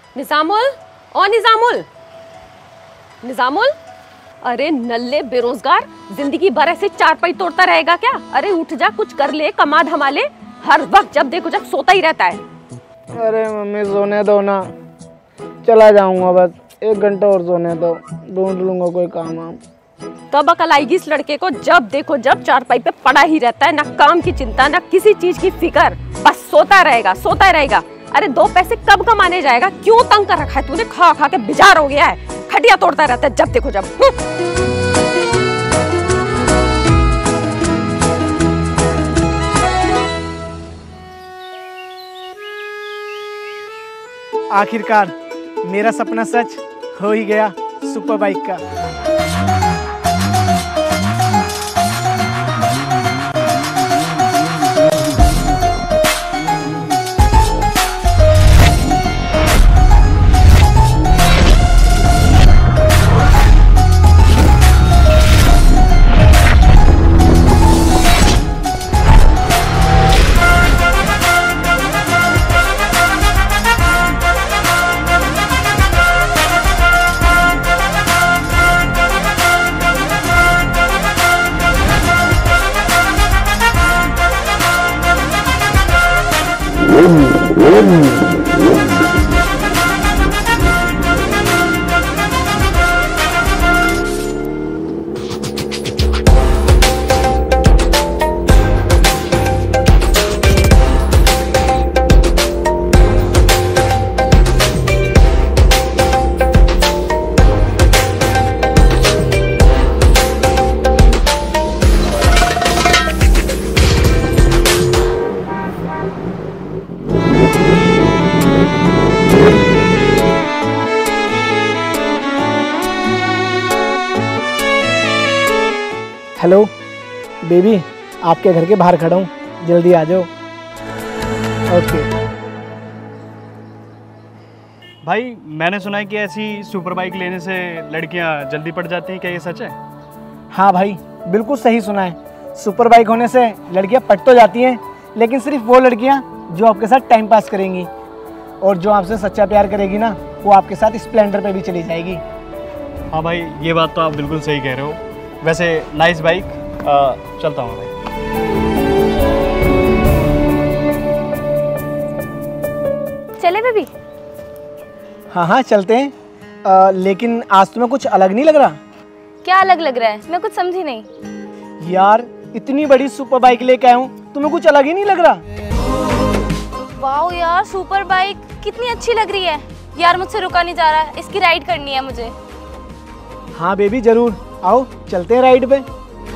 निजामुल, ओ निजामुल, निजामुल, अरे नल्ले बेरोजगार, जिंदगी भर ऐसे चारपाई तोड़ता रहेगा क्या? अरे उठ जा, कुछ कर ले, कमा धमा ले। हर वक्त जब देखो जब सोता ही रहता है। अरे मम्मी सोने दो ना, चला जाऊंगा, बस 1 घंटा और सोने दो, ढूंढ लूंगा कोई काम वाम। तब अकल आएगी इस लड़के को, जब देखो जब चारपाई पे पड़ा ही रहता है, ना काम की चिंता ना किसी चीज की फिक्र, बस सोता रहेगा सोता रहेगा। अरे 2 पैसे कब कमाने जाएगा? क्यों तंग कर रखा है तूने? खा खा के बेजार हो गया है, खटिया तोड़ता रहता है जब देखो जब। आखिरकार मेरा सपना सच हो ही गया, सुपर बाइक का। हेलो बेबी, आपके घर के बाहर खड़ा हूँ, जल्दी आ जाओ। ओके भाई, मैंने सुना है कि ऐसी सुपर बाइक लेने से लड़कियां जल्दी पड़ जाती हैं, क्या ये सच है? हाँ भाई, बिल्कुल सही सुना है। सुपर बाइक होने से लड़कियां पट तो जाती हैं, लेकिन सिर्फ वो लड़कियां जो आपके साथ टाइम पास करेंगी, और जो आपसे सच्चा प्यार करेगी ना, वो आपके साथ स्प्लेंडर पे भी चली जाएगी। हाँ भाई, ये बात तो आप बिल्कुल सही कह रहे हो। वैसे नाइस बाइक, चलता हूँ भाई। चले बेबी? हाँ हाँ चलते हैं, लेकिन आज तुम्हें कुछ अलग नहीं लग रहा? क्या अलग लग रहा है? मैं कुछ समझी नहीं। यार इतनी बड़ी सुपर बाइक लेके आया हूँ, तुम्हें कुछ अलग ही नहीं लग रहा? वाओ यार, सुपर बाइक कितनी अच्छी लग रही है यार, मुझसे रुका नहीं जा रहा, इसकी राइड करनी है मुझे। हाँ बेबी जरूर, आओ चलते हैं राइड पे।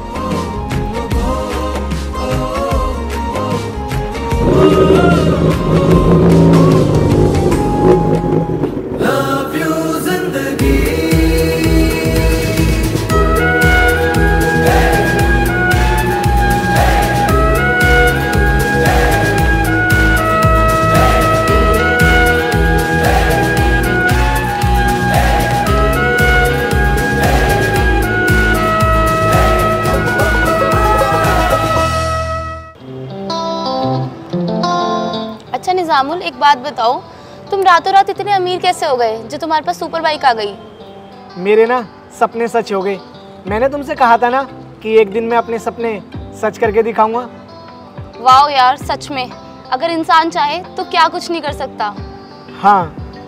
अच्छा निजामुल, एक बात बताओ, तुम रातों रात इतने अमीर कैसे हो गए जो तुम्हारे पास सुपर बाइक आ गई? मेरे ना सपने सच हो गए। मैंने तुमसे कहा था ना कि एक दिन मैं अपने सपने सच करके दिखाऊंगा। वाओ यार, सच में अगर इंसान चाहे तो क्या कुछ नहीं कर सकता। हाँ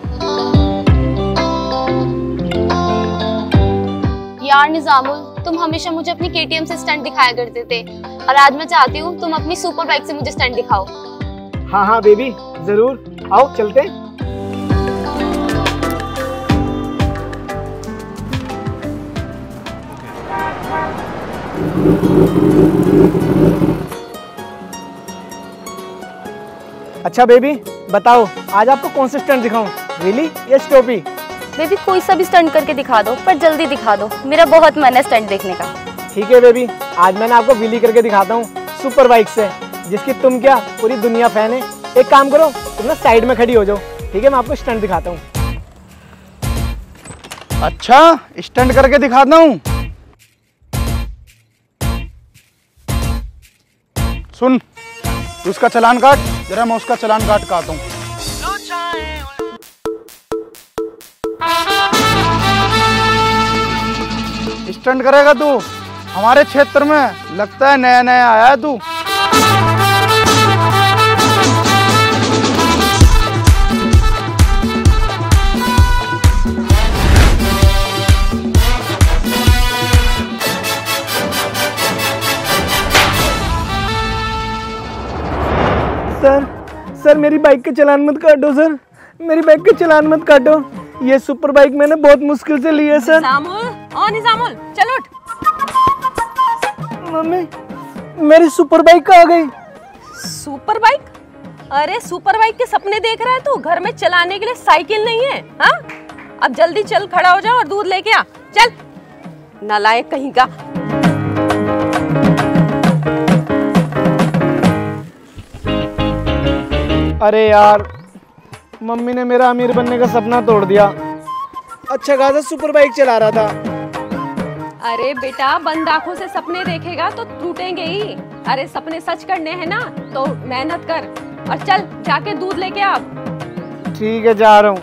यार निजामुल, तुम हमेशा मुझे अपनी केटीएम से स्टंट दिखाया करते थे, और आज मैं चाहती हूँ तुम अपनी सुपर बाइक से मुझे स्टंट दिखाओ। हाँ हाँ बेबी जरूर, आओ चलते। अच्छा बेबी बताओ, आज आपको कौन से स्टंट दिखाऊं, व्हीली या स्टॉपी? बेबी कोई सा भी स्टंट करके दिखा दो, पर जल्दी दिखा दो, मेरा बहुत मन है स्टंट देखने का। ठीक है बेबी, आज मैंने आपको व्हीली करके दिखाता हूँ सुपर बाइक से, जिसकी तुम क्या पूरी दुनिया फैन है। एक काम करो, तुम ना साइड में खड़ी हो जाओ, ठीक है? मैं आपको स्टंट दिखाता हूँ। अच्छा, स्टंट करके दिखाता हूँ। सुन, तू उसका चालान काट, जरा मैं उसका चालान काट के आता हूँ। स्टंट करेगा तू हमारे क्षेत्र में? लगता है नया नया आया है तू। सर मेरी बाइक के चालान मत काटो सर, मेरी बाइक के चालान मत काटो। ये सुपर बाइक मैंने बहुत मुश्किल से ली है सर। निजामुल चल उठ। मम्मी मेरी सुपर बाइक कहाँ गई? Super bike? अरे सुपर बाइक के सपने देख रहा है तू? घर में चलाने के लिए साइकिल नहीं है? हाँ अब जल्दी चल, खड़ा हो जा और दूध लेके आ। चल नालायक कहीं का। अरे यार मम्मी ने मेरा अमीर बनने का सपना तोड़ दिया। अच्छा खासा सुपर बाइक चला रहा था। अरे बेटा बंद आंखों से सपने देखेगा तो टूटेंगे ही। अरे सपने सच करने हैं ना तो मेहनत कर और चल जाके दूध लेके आ। ठीक है जा रहा हूँ।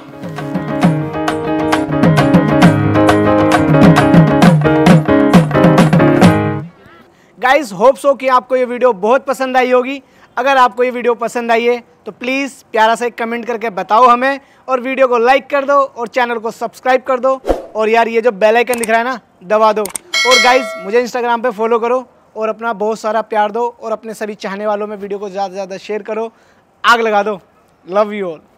गाइस होप सो कि आपको ये वीडियो बहुत पसंद आई होगी। अगर आपको ये वीडियो पसंद आई है तो प्लीज़ प्यारा सा एक कमेंट करके बताओ हमें, और वीडियो को लाइक कर दो और चैनल को सब्सक्राइब कर दो, और यार ये जो बेल आइकन दिख रहा है ना दबा दो। और गाइस मुझे इंस्टाग्राम पे फॉलो करो और अपना बहुत सारा प्यार दो और अपने सभी चाहने वालों में वीडियो को ज़्यादा से ज़्यादा शेयर करो। आग लगा दो। Love you all.